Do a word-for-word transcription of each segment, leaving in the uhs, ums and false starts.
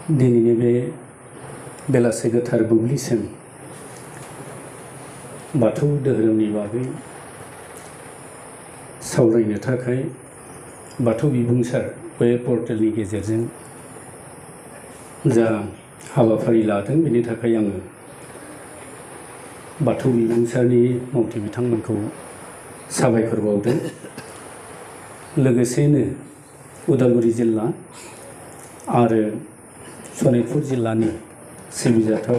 दिनैनि बे बेलासे गोथार बुब्लिसिम बाथौ धोरोमनि बागै सावरायनो थाखाय बाथौ बिबुंसार बे पर्टेलनि गेजेरजों जा हाबाफारि लादों बेनि थाखाय आङो बाथौ बिबुंसारनि मावथि बिथांमोनखौ साबायखर बावदों। लोगोसेनो उदालगुरि जिल्ला आरो सनितपुर जिल्लानि सिबिजाथाव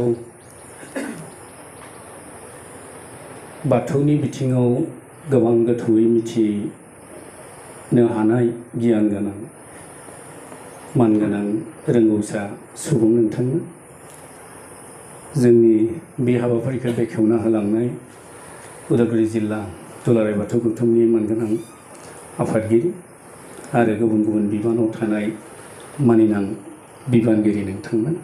बाथौनि बिथिङाव गोबां गोथौयै मिथिनो हानाय गियान गोनां मानगोनां रोंगौसा सुबुं नोंथांमोन, जोंनि बे हाबाफारिखौ बेखेवना होलांनाय उदालगुरि जिल्ला दुलाराय बाथौ गौथुमनि मानगोनां आफादगिरि आरो गुबुन गुबुन बिबानाव थानाय मानिनां बिबानगिरि नोंथांमोन,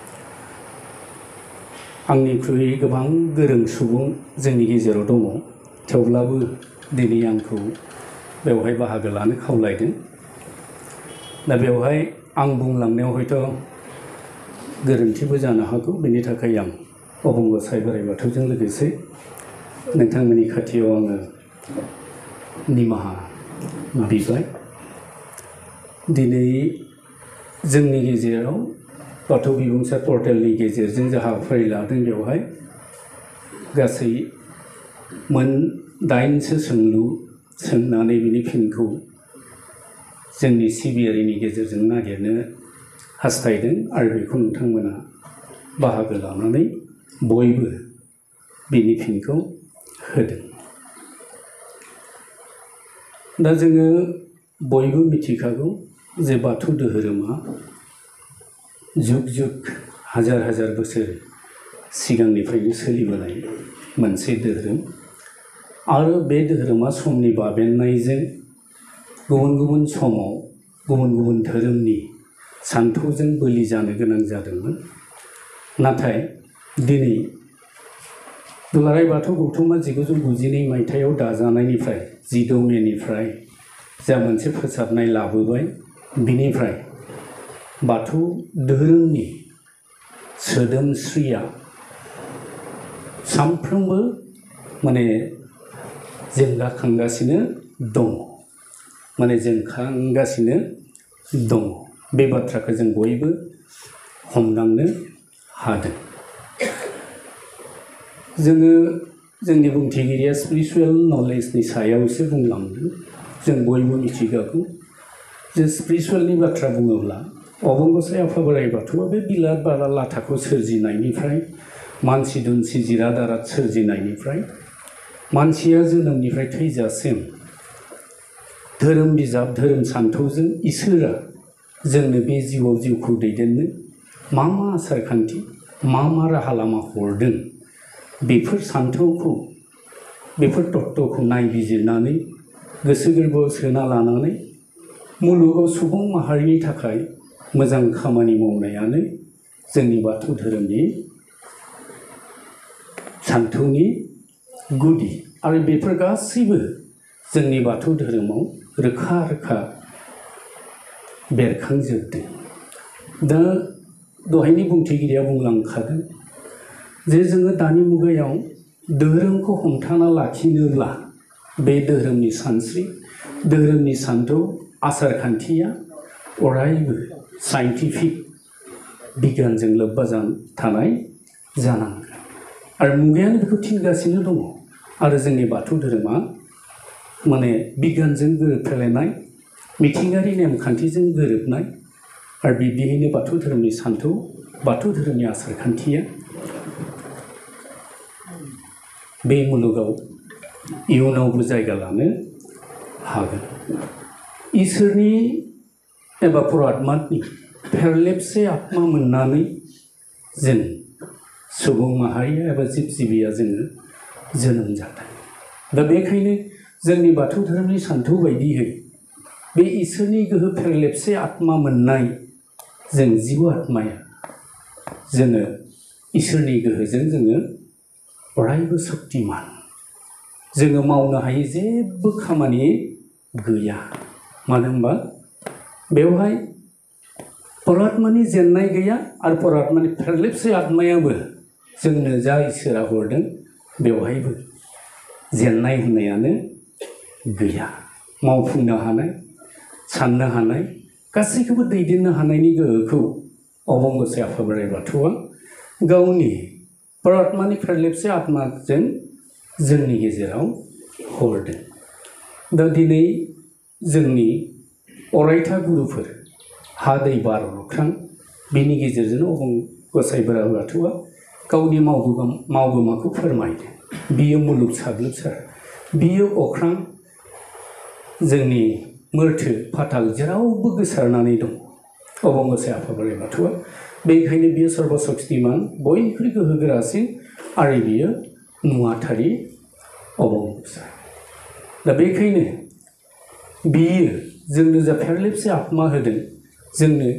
आंनिख्रुइ गोबां गोरों सुबुं जोंनि गेजेराव दङ, थेवब्लाबो दिनै आंखौ बेवहाय बाहागो लानो खावलायदों। दा बेवहाय आं बुंलांनायाव हयथ' गोरोन्थिबो जानो हागौ, बेनि थाखाय आं अबंगसाय बोराइ बाथौजों लोगोसे नोंथांमोननि खाथियाव आङो निमाहा बिबाय। दिनै जोंनि गेजेराव बाथौ बिबुंसार पर्टेलनि गेजेरजों जा हाबाफारि लादों बेवहाय गासै मोन दाइनसो सोंलु सोंनानै बिनि फिनखौ जोंनि सिबियारिनि गेजेरजों नागिरनो हास्थायदों आरो बेखौ नोंथांमोना बाहागो लानानै बयबो बिनि फिनखौ होदों। दा जोङो बयबो मिथिखागौ जे बाथौ धोरोमा जुग जुग हाजार हाजार बोसोर सिगांनिफ्रायनो सोलिबोनाय मोनसे धोरोम आरो बे धोरोमा समनि बाबेननायजों गुबुन गुबुन समाव गुबुन गुबुन धोरोमनि सान्थौजों बोलि जानो गोनां जादोंमोन। नाथाय दिनै दुलाराय बाथौ गौथुमा जिगुजौ गुजिनै मायथाइयाव दाजानायनिफ्राय जिद' मेनिफ्राय जा मोनसे फोसाबनाय लाबोबाय, बिनिफ्राय बाथौ धोरोमनि सोदोमस्रिया सानफ्रोमबो माने जोंगाखांगासिनो दङ, माने जोंखांगासिनो दङ। बे बाथ्राखौ जों बयबो हमदांनो हादों। जोङो जोंनि बुंथिगिरिया स्पिरिचुवेल नलेजनि सायावसो बुंलांदों। जों बयबो मिथिगौ जे स्पिरिचुवेलनि बाथ्रा बुङोब्ला अबंगसाय आफा बोराइ बाथौआ बे बिलात बाला लाथाखौ सोरजिनायनिफ्राय मानसि दुमसि जिराद आराद सोरजिनायनिफ्राय मानसिया जोनोमनिफ्राय थैजासिम धोरोम बिजाब धोरोम सान्थौजों इसोरा जोंनो बे जिउआव जिउखौ दैदेननो मा मा आसार खान्थि मा मा राहा लामा हरदों, बेफोर सान्थौखौ बेफोर तत्त्वखौ नायबिजिरनानै गोसो गोरबोआव सोना लानानै मुलुगाव सुबुं माहारिनि थाखाय मोजां खामानि मावनायानो जोंनि बाथौ धोरोमनि सान्थौनि गुदि आरो बेफोर गासैबो जोंनि बाथौ धोरोमाव रोखा रोखा बेरखांजोबदों। दा दहायनि बुंथिगिरिया बुंलांखादों जे जोङो दानि मुगायाव धोरोमखौ हमथाना लाखिनोब्ला बे धोरोमनि सानस्रि धोरोमनि सान्थौ आसार खान्थिया अरायबो साइन्टिफिक बिगियानजों लोब्बा थानाय जानांगोन आरो मुगायानो बेखौ थिनगासिनो दङ। आरो जोंनि बाथौ धोरोमा माने बिगियानजों गोरोबफ्लेनाय मिथिंगायारि नेमखान्थिजों गोरोबनाय आरो बिब्दियैनो बाथौ धोरोमनि सान्थौ बाथौ धोरोमनि आसार खान्थिया बे मुलुगाव इयुनावबो जायगा लानो हागोन। इसोरनि एबा परात्मानि फेरलेबसे आत्मा मोननानै जों सुबुं माहारिया एबा जिब जिबिया जोङो जोनोम जादों। दा बेखायनो जोंनि बाथौ धोरोमनि सान्थौ बायदियै बे इसोरनि गोहो फेरलेबसे आत्मा मोननाय जों जिउ आत्माया जोङो इसोरनि गोहोजों जोङो अरायबो सक्तिमान, जोङो मावनो हायै जेबो खामानि गैया। मानो होनबा बेवहाय परात्मानि जेननाय गैया आरो परात्मानि फेरलेबसे आत्मायाबो जोंनो जा इसोरा हरदों बेवहायबो जेननाय होननायानो गैया। मावफुंनो हानाय, साननो हानाय, गासैखौबो दैदेननो हानायनि गोहोखौ अबंगसाय आफा बोराइ बाथौआ गावनि परात्मानि फेरलेबसे आत्माजों जोंनि गेजेराव हरदों। दा दिनै जोंनि अरायथा गुरुफोर हा दै बार अख्रां बेनि गेजेरजों अबंगसाय बोराइ बाथौआ गावनि मावगोमाखौ फोरमायदों। बियो मुलुग साग्लोबसार, बियो अख्रां जोंनि मोरथो फाथाल जेरावबो गोसारनानै दं अबंगसाय आफा बोराइ बाथौआ। बेनिखायनो बियो सर्बशक्तिमान, बयनिख्रुइ गोहोगोरासिन आरो बियो नुवाथारि अबंगसाय। दा बेखायनो बियो जोंनो जा फेरलेबसे आत्मा होदों, जोंनो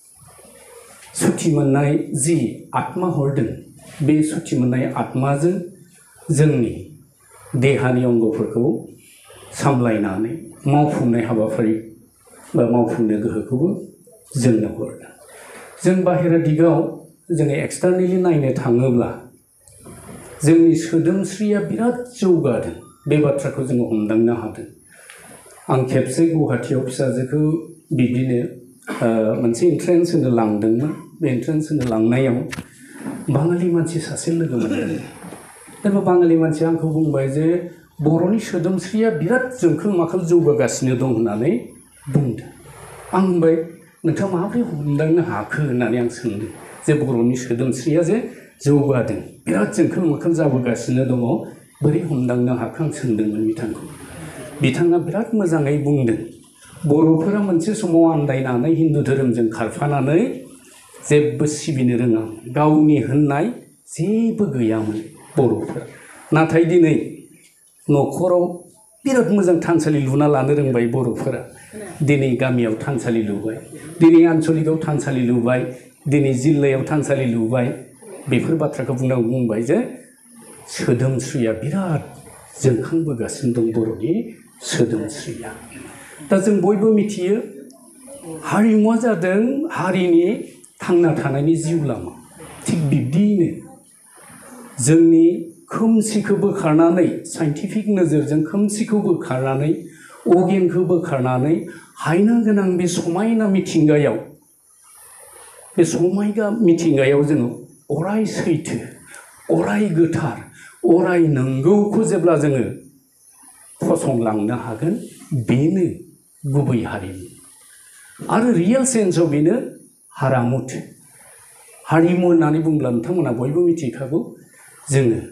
सुथि मोननाय जि आत्मा हरदों, बे सुथि मोननाय आत्माजों जोंनि देहानि अंगफोरखौ सामलायनानै मावफुंनाय हाबाफारि बा मावफुंनो गोहोखौबो जोंनो हरदों। जों बाहेरा दिगाव जोङो एक्सटार्नेलि नायनो थाङोब्ला जोंनि सोदोमस्रिया बिराद जौगादों, बे बाथ्राखौ जोङो हमदांनो हादों। आं खेबसे गुवाहाटियाव फिसाजोखौ बिदिनो मोनसे एन्ट्रेन्स होनो लांदोंमोन। बे एन्ट्रेन्स होनो लांनायाव बाङालि मानसि सासे लोगो मोनदों। दा बे बाङालि मानसिया आंखौ बुंबाय जे बर'नि सोदोमस्रिया बिराद जोंखोल माखोल जौगागासिनो दं होननानै बुंदों। आं बुंबाय नोंथाङा माबोरै हमदांनो हाखो होननानै आं सोंदों जे बर'नि सोदोमस्रिया जे जौगादों, बिराद जोंखोल माखोल जाबोगासिनो दङ, बोरै हमदांनो हाखो आं सोंदोंमोन बिथांखौ। बिथाङा बिराद मोजाङै बुंदों, बर'फोरा मोनसे समाव आन्दायनानै हिन्दु धोरोमजों खारफानानै जेबो सिबिनो रोङा, गावनि होननाय जेबो गैयामोन बर'फोरा। नाथाय दिनै न'खराव बिराद मोजां थानसालि लुना लानो रोंबाय बर'फोरा। दिनै गामियाव थानसालि लुबाय, दिनै आन्चलिकआव थानसालि लुबाय, दिनै जिल्लायाव थानसालि लुबाय। बेफोर बाथ्राखौ बुंनांगौ बुंबाय जे सोदोमस्रिया बिराद जोंखांबोगासिनो दं बर'नि सोदोमस्रिया। दा जों बयबो मिथियो हारिमुवा जादों हारिनि थांना थानायनि जिउ लामा। थिग बिब्दियैनो जोंनि खोमसिखौ बोखारनानै, साइन्टिफिक नोजोरजों खोमसिखौ बोखारनानै, अगेनखौ बोखारनानै हायना गोनां बे समायना मिथिंगायाव, बे समायना मिथिंगायाव जोङो अराय सैथो, अराय गोथार, अराय नंगौखौ जेब्ला जोङो फसंलांनो हागोन, बेनो गुबै हारिमु। आरो रियेल सेन्सआव बेनो हारामुथ। हारिमु होननानै बुंब्ला नोंथांमोना बयबो मिथिखागौ, जोङो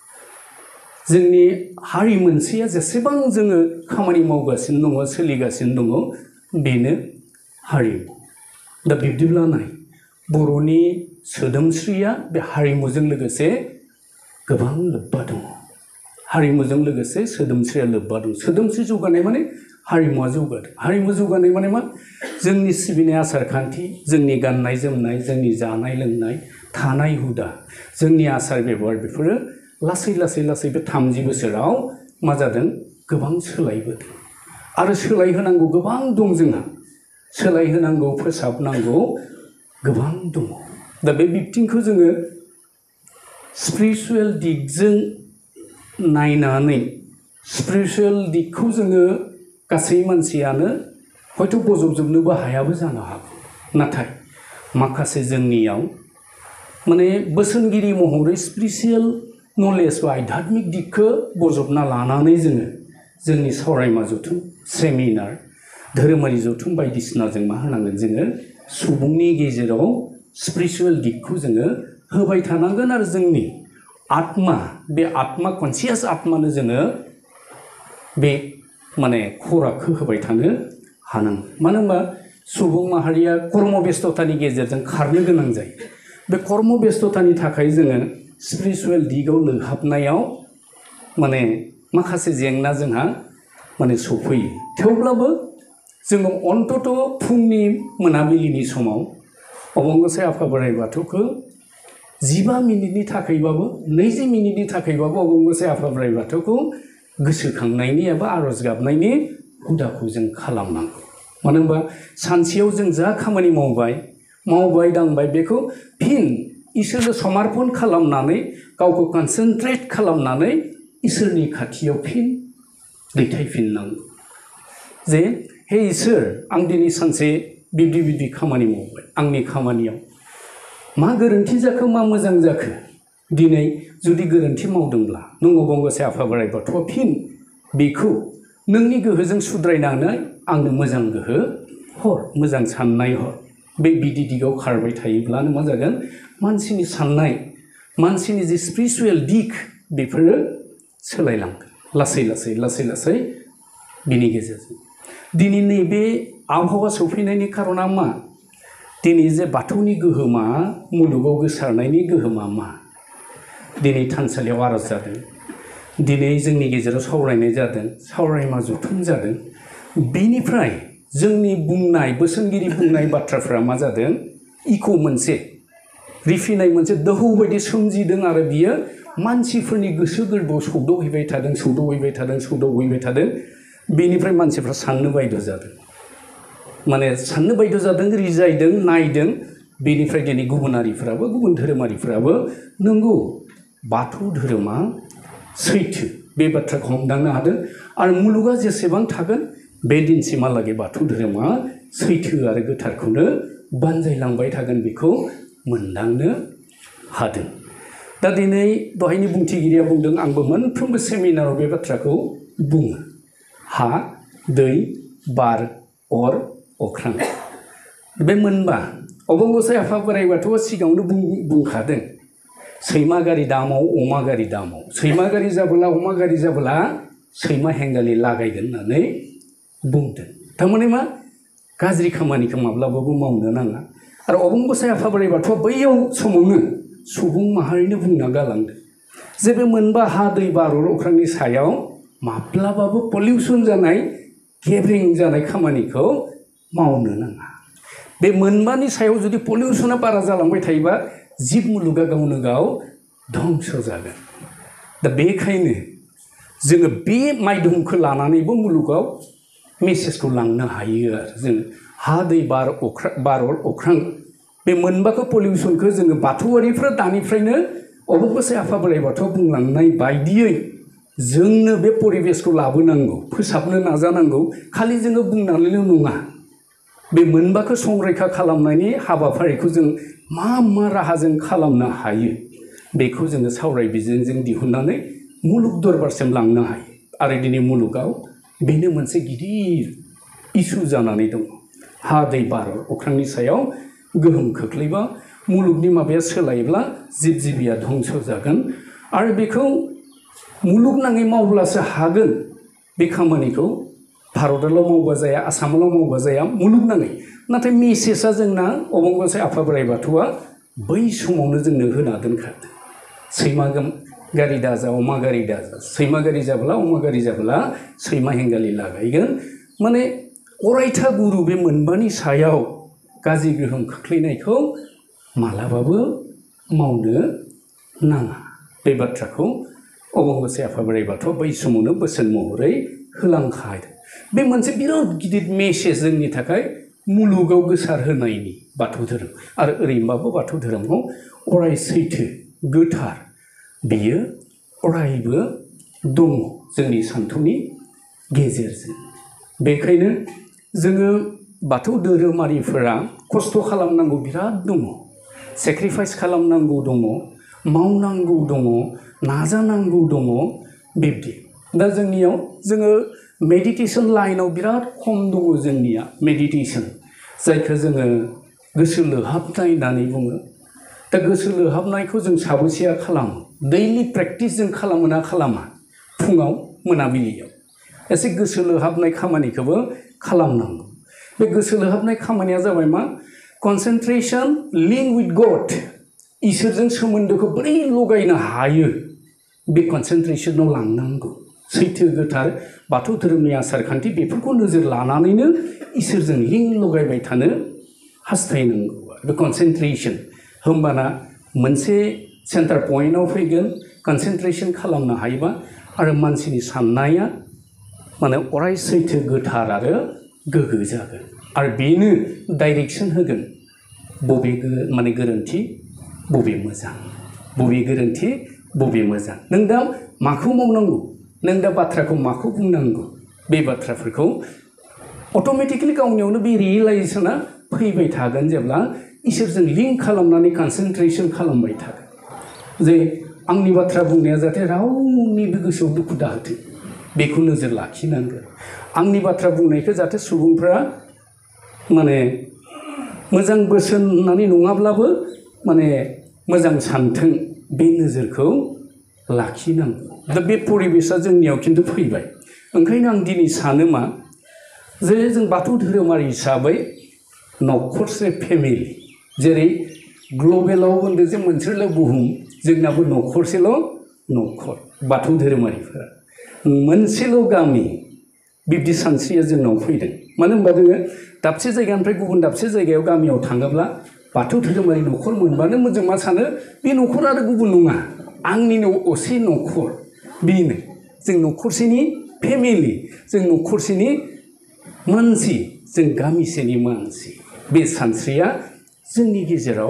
जोंनि हारि मोनसेया जेसेबां जोङो खामानि मावगासिनो दङ, सोलिगासिनो दङ, बेनो हारिमु। दा बिब्दिब्ला नाय, बर'नि सोदोमस्रिया बे हारिमुजों लोगोसे गोबां लोब्बा दङ। हारिमुजों लोगोसे सोदोमस्रिया लोब्बा दं। सोदोमस्रि जौगानाय माने हारिमुवा जौगादों। हारिमु जौगानाय माने मा? जोंनि सिबिनाय आसार खान्थि, जोंनि गाननाय जोमनाय, जोंनि जानाय लोंनाय, थानाय हुदा, जोंनि आसार बेबहार, बेफोरो लासै लासै लासै बे थामजि बोसोराव मा जादों? गोबां सोलायबोदों। आरो सोलायहोनांगौ गोबां दं जोंहा। सोलायहोनांगौ, फोसाबनांगौ गोबां दङ। दा बे बिथिंखौ जोङो स्पिरिचुवेल दिगजों नायनानै, स्पिरिचुवेल दिगखौ जोङो गासै मानसियानो हयथ' बजबजोबनोबो हायाबो जानो हागौ। नाथाय माखासे जोंनियाव माने बोसोनगिरि महरै स्पिरिचुवेल नलेज बा आध्यात्मिक दिगखौ बजबना लानानै जोङो जोंनि सावरायमा जथुम, सेमिनार, धोरोमारि जथुम बायदिसिना जों मा होनांगोन? जोङो सुबुंनि गेजेराव स्पिरिचुवेल दिगखौ जोङो होबाय थानांगोन। आरो जोंनि आत्मा, बे आत्मा कनसियास आत्मानो जोङो बे माने खरागखौ होबाय थानो हानांगोन। मानो होनबा सुबुं माहारिया कर्म बेस्थतानि गेजेरजों खारनो गोनां जायो। बे कर्म बेस्थतानि थाखाय जोङो स्पिरिचुवेल दिगाव लोहाबनायाव माने माखासे जेंना जोंहा माने सफैयो। थेवब्लाबो जोङो अन्तत फुंनि मोनाबिलिनि समाव अबंगसाय आफा बोराइ बाथौखौ जिबा मिनिटनि थाखायबाबो, नैजि मिनिटनि थाखायबाबो अबंगसाय आफा बोराइ बाथौखौ गोसोखांनायनि एबा आरज गाबनायनि हुदाखौ जों खालामनांगौ। मानो होनबा सानसेयाव जों जा खामानि मावबाय, मावबाय दांबाय बेखौ फिन इसोरनो समर्पन खालामनानै गावखौ कनसेन्ट्रेट खालामनानै इसोरनि खाथियाव फिन दैथायफिननांगौ जे हे इसोर आं दिनै सानसे बिब्दि बिब्दि खामानि मावबाय आंनि खामानियाव मा गोरोन्थि जाखो मा मोजां जाखो दिनै जुदि गोरोन्थि मावदोंब्ला नों अबंगसाय आफा बोराइ बाथौआ फिन बेखौ नोंनि गोहोजों सुद्रायनानै आंनो मोजां गोहो हर मोजां साननाय हर बे बिदि दिगाव खारबाय थायोब्लानो मा जागोन मानसिनि साननाय मानसिनि जे स्पिरिचुवेल दिग बेफोरो सोलायलांगोन लासै लासै लासै लासै बिनि गेजेरजों दिनै नैबे आबहावा सफैनायनि खारना मा दिनै जे बाथौनि गोहोमा मुलुगाव गोसारनायनि गोहोमा मा दिनै थानसालियाव आरज जादों दिनै जोंनि गेजेराव सावरायनाय जादों सावरायमा जथुम जादों बेनिफ्राय जोंनि बुंनाय बोसोनगिरि बुंनाय बाथ्राफ्रा मा जादों इक' मोनसे रिफिनाय मोनसे दोहौ बायदि सोमजिदों आरो बियो मानसिफोरनि गोसो गोरबोआव सौदावहैबाय थादों सौदावहैबाय थादों सौदावहैबाय थादों बेनिफ्राय मानसिफ्रा साननो बायद' जादों माने साननो बायद' जादों रिजायदों नायदों बेनिफ्राय दिनै गुबुनारिफोराबो गुबुन धोरोमारिफोराबो नंगौ बाथौ धोरोमा सैथो बे बाथ्राखौ हमदांनो हादों आरो मुलुगा जेसेबां थागोन बे दिनसिमहालागै बाथौ धोरोमा सैथो आरो गोथारखौनो बानजायलांबाय थागोन बेखौ मोनदांनो हादों दा दिनै दहायनि बुंथिगिरिया बुंदों आंबो मोनफ्रोमबो सेमिनाराव बे बाथ्राखौ बुङो हा दै बार अर अख्रां बे मोनबा अबंगसाय आफा बोराइ बाथौआ सिगाङावनो बुंखादों सैमा गारि दामाव अमा गारि दामाव सैमा गारि जाबोला अमा गारि जाबोला सैमा हेंगालि लागायगोन होननानै बुंदों थारमाने मा गाज्रि खामानिखौ माब्लाबाबो मावनो नाङा आरो अबंगसाय आफा बोराइ बाथौआ बैयाव समावनो सुबुं माहारिनो बुंना गालांदों जे बे मोनबा हा दै बार अर अख्रांनि सायाव माब्लाबाबो पलिउसन जानाय गेब्रें जानाय खामानिखौ मावनो नाङा बे मोनबानि सायाव जुदि पलिउसना बारा जालांबाय थायोबा जिब मुलुगा गावनो गाव धंस जागोन दा बेखायनो जोङो बे माध्यमखौ लानानैबो मुलुगाव मेसेजखौ लांनो हायो आरो जों हा दै बार अख्रां बार अख्रां बे मोनबाखौ पलिउसनखौ जोङो बाथौआरिफ्रा दानिफ्रायनो अबंगसाय आफा बोराइ बाथौआ बुंलांनाय बायदियै जोंनो बे परिबेसखौ लाबोनांगौ फोसाबनो नाजानांगौ खालि जोङो बुंनानैल' नङा बे मोनबाखौ संरैखा खालामनायनि हाबाफारिखौ जों मा मा राहाजों खालामनो हायो बेखौ जोङो सावराय बिजोंजों दिहुननानै मुलुग दरबारसिम लांनो हायो आरो दिनै मुलुगाव बेनो मोनसे गिदिर इसु जानानै दङ हा दै बार अख्रांनि सायाव गोहोम खोख्लैबा मुलुगनि माबाया सोलायोब्ला जिब जिबिया धंस जागोन आरो बेखौ मुलुगनाङै मावब्लासो हागोन बे खामानिखौ भारतआवल' मावबा जाया आसामावल' मावबा जाया मुलुगनाङै नाथाय मेसेजआ जोंना अबंगसाय आफा बोराइ बाथौआ बै समावनो जोंनो होना दोनखादों सैमा गारि दाजा अमा गारि दाजा सैमा गारि जाब्ला अमा गारि जाब्ला सैमा हेंगालि लागायगोन माने अरायथा गुरु बे मोनबानि सायाव गाज्रि गोहोम खोख्लैनायखौ मालाबाबो मावनो नाङा बे बाथ्राखौ अबंगसाय आफा बोराइ बाथौआ बै समावनो बोसोन महरै होलांखादों बे मोनसे बिराद गिदिर मेसेज जोंनि थाखाय मुलुगाव गोसार होनायनि बाथौ धोरोम आरो ओरैनोबाबो बाथौ धोरोमाव अराय सैथो गोथार बेयो अरायबो दङ जोंनि सान्थौनि गेजेरजों बेखायनो जोङो बाथौ धोरोमारिफोरा खस्थ' खालामनांगौ बिराद दङ सेक्रिफाइस खालामनांगौ दङ मावनांगौ दङ नाजानांगौ दङ बिब्दि दा जोंनियाव जोङो मेडिटेसन लाइनाव बिराद खम दङ जोंनिया मेडिटेसन जायखौ जोङो गोसो लोहाबनाय होननानै बुङो दा गोसो लोहाबनायखौ जों साबेसेया खालामो दैलि प्रेक्टिस जों खालामो ना खालामा फुङाव मोनाबिलियाव एसे गोसो लोहाबनाय खामानिखौबो खालामनांगौ बे गोसो लोहाबनाय खामानिया जाबाय मा कनसेन्ट्रेसन लिंक विथ गड इसोरजों सोमोन्दोखौ बोरै लगायनो हायो बे कनसेन्ट्रेसनाव लांनांगौ सैथो गोथार बाथौ धोरोमनि आसार खान्थि बेफोरखौ नोजोर लानानैनो इसोरजों लिंक लगायबाय थानो हास्थायनांगौ बे कनसेन्ट्रेसन होमबाना मोनसे सेन्टार पइन्टआव फैगोन कनसेन्ट्रेसन खालामनो हायोबा आरो मानसिनि साननाया माने अराय सैथो गोथार आरो गोग्गो जागोन आरो बेनो डाइरेक्सन होगोन बबे माने गोरोन्थि बबे मोजां बबे गोरोन्थि बबे मोजां नों दा माखौ मावनांगौ नों दा बाथ्राखौ माखौ बुंनांगौ बे बाथ्राफोरखौ अट'मेटिकलि गावनियावनो बे रियेलाइजेसना फैबाय थागोन जेब्ला इसोरजों लिंक खालामनानै कनसेन्ट्रेसन खालामबाय थागोन जे आंनि बाथ्रा बुंनाया जाहाथे रावनिबो गोसोआव दुखु दाहोथों बेखौ नोजोर लाखिनांगोन आंनि बाथ्रा बुंनायखौ जाहाथे सुबुंफ्रा माने मोजां बोसोन होननानै नङाब्लाबो माने मोजां सानथों बे नोजोरखौ लाखिनांगौ दा बे परिबेसा जोंनियाव खिन्थु फैबाय ओंखायनो आं दिनै सानो मा जे जों बाथौ धोरोमारि हिसाबै न'खरसे फेमिलि जेरै ग्लबेलाव होनदों जे मोनसेल' बुहुम जोंनाबो न'खरसेल' न'खर बाथौ धोरोमारिफोरा मोनसेल' गामि बिब्दि सानस्रिया जोंनाव फैदों मानो होनबा जोङो दाबसे जायगानिफ्राय गुबुन दाबसे जायगायाव गामियाव थाङोब्ला बाथौ धोरोमारि न'खर मोनबानो जों मा सानो बे न'खर आरो गुबुन नङा आंनिनो असे न'खर बेनो जों न'खरसेनि फेमिलि जों न'खरसेनि मानसि जों गामिसेनि मानसि बे सानस्रिया जोंनि गेजेराव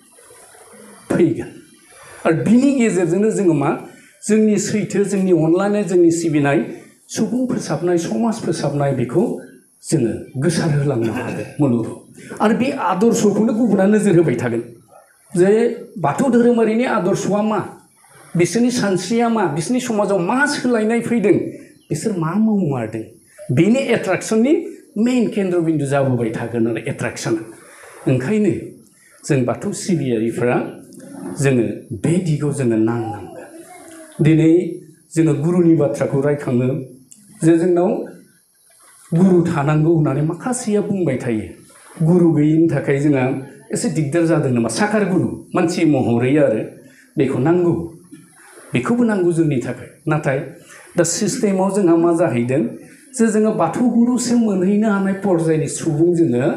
फैगोन आरो बिनि गेजेरजोंनो जोङो मा जोंनि सैथो जोंनि अनलायनाय जोंनि सिबिनाय सुबुं फोसाबनाय समाज फोसाबनाय बेखौ जोङो गोसारहोलांनो हागोन मुलुगाव आरो बे आदर्शखौनो गुबुना नोजोर होबाय थागोन जे बाथौ धोरोमारिनि आदर्शआ मा बिसोरनि सानस्रिया मा बिसोरनि समाजाव मा सोलायनाय फैदों बिसोर मा मावमारदों बेनि एट्राक्सननि मेइन केन्द्रबिन्दु जाबोबाय थागोन आरो एट्राक्सन ओंखायनो जों बाथौ सिबियारिफ्रा जोङो बे दिगाव जोङो नांनांगोन दिनै जोङो गुरुनि बाथ्राखौ रायखाङो जे जोंनाव गुरु थानांगौ होननानै माखासेया बुंबाय थायो गुरु गैयिनि थाखाय जोंहा एसे दिगदार जादों नामा साकार गुरु मानसि महरै आरो बेखौ नांगौ बेखौबो नांगौ जोंनि थाखाय नाथाय दा सिस्टेमाव जोंहा मा जाहैदों जे जोङो बाथौ गुरुसिम मोनहैनो हानाय पर्यायनि सुबुं जोङो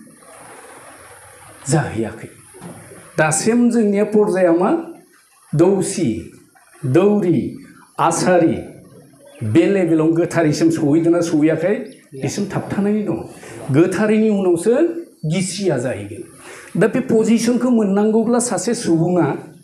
जाहैयाखै दासिम जोंनिया पर्याया मा दौसि दौरि आसारि बे लेभेलाव गोथारैसिम सहैदोंना सहैयाखै बेसिम थाबथानानै दं गोथारैनि उनावसो गिसिया जाहैगोन दा बे पजिसनखौ मोननांगौब्ला सासे सुबुङा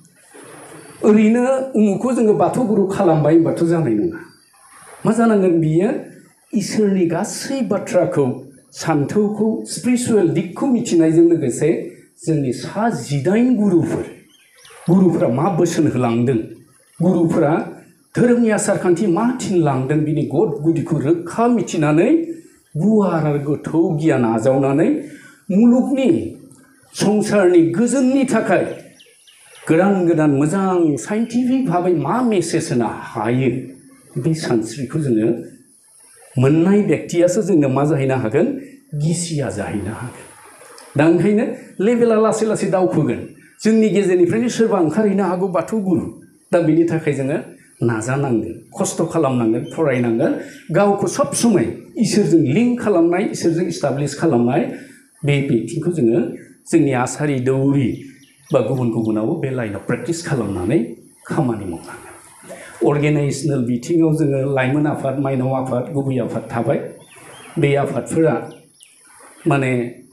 ओरैनो उमुखौ जोङो बाथौ गुरु खालामबाय होनबाथ' जानाय नङा मा जानांगोन बियो इसोरनि गासै बाथ्राखौ सान्थौखौ स्पिरिचुवेल दिगखौ मिथिनायजों लोगोसे जोंनि सा जिदाइन गुरुफोर गुरुफोरा मा बोसोन होलांदों गुरुफोरा धोरोमनि आसार खान्थि मा थिनलांदों बिनि गद गुदिखौ रोखा मिथिनानै गुवार आरो गोथौ गियान आजावनानै मुलुगनि संसारनि गोजोननि थाखाय गोदान गोदान मोजां साइन्टिफिक भाबै मा मेसेज होनो हायो बे सानस्रिखौ जोङो मोननाय व्यक्तियासो जोंनो मा जाहैनो हागोन गिसिया जाहैनो हागोन दा ओंखायनो लेभेला लासै लासै दावखोगोन जोंनि गेजेरनिफ्रायनो सोरबा ओंखारहैनो हागौ बाथौ गुरु दा बेनि थाखाय जोङो नाजानांगोन खस्थ' खालामनांगोन फरायनांगोन गावखौ सब समय इसोरजों लिंक खालामनाय इसोरजों इस्टाब्लिश खालामनाय बे बिथिंखौ जोङो जोंनि आसारि दौरि बा गुबुन गुबुनावबो बे लाइनाव प्रेक्टिस खालामनानै खामानि मावनांगोन अर्गेनाइजेसनेल बिथिङाव जोङो लाइमोन आफाद माइनाव आफाद गुबै आफाद थाबाय बे आफादफोरा माने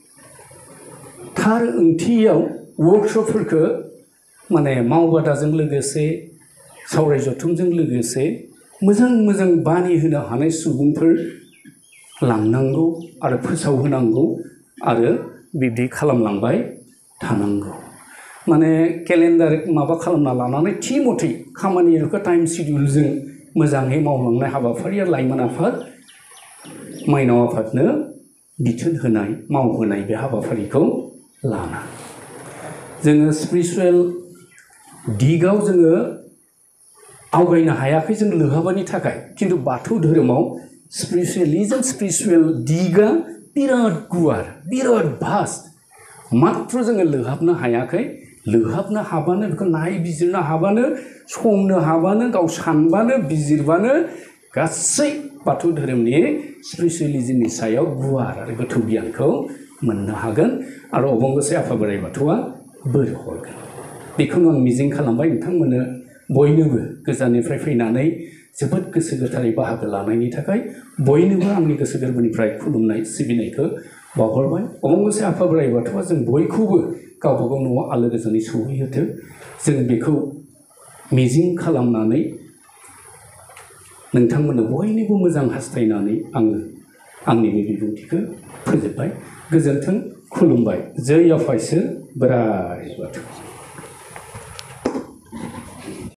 थार ओंथियाव वर्कशपफोरखौ माने मावबादाजों लोगोसे सावराय जथुमजों लोगोसे मोजां मोजां बानि होनो हानाय सुबुंफोर लांनांगौ आरो फोसावहोनांगौ आरो बिब्दि खालामलांबाय थानांगौ माने केलेन्डार माबा खालामना लानानै थि मथै खामानिखौ टाइम सिडिउलजों मोजाङै मावलांनाय हाबाफारिया लाइमोन आफाद माइनाव आफादनो बिथोन होनाय मावहोनाय बे हाबाफारिखौ लाना जोङो स्पिरिचुवेल दिगाव जोङो आवगायनो हायाखै जों लोहाबानि थाखाय खिन्थु बाथौ धोरोमाव स्पिरिचुवेलिजम स्पिरिचुवेल दिगा बिराद गुवार बिराद भास्ट मात्र जोङो लोहाबनो हायाखै लोहाबनो हाबानो बेखौ नायबिजिरनो हाबानो संनो हाबानो गाव सानबानो बिजिरबानो गासै बाथौ धोरोमनि स्पिरिचुवेलिजमनि सायाव गुवार आरो गोथौ गियानखौ मोननो हागोन आरो अबंगसे आफा बोराइ बाथौआ बोर हरगोन बेखौनो आं मिजिं खालामबाय नोंथांमोननो बयनोबो गोजाननिफ्राय फैनानै जोबोद गोसो गोथारै बाहागो लानायनि थाखाय बयनोबो आंनि गोसो गोरबोनिफ्राय खुलुमनाय सिबिनायखौ बावहरबाय अबंगसे आफा बोराइ बाथौआ जों बयखौबो गावबा गाव न'आव आलो गोजोनै सौहैहोथों जों बेखौ मिजिं खालामनानै नोंथांमोननो बयनिबो मोजां हास्थायनानै आङो आंनि बे बिबुंथिखौ फोजोबबाय गोजोन्थों खुलुमबाय जै आफा इसोर बोराइ बाथौ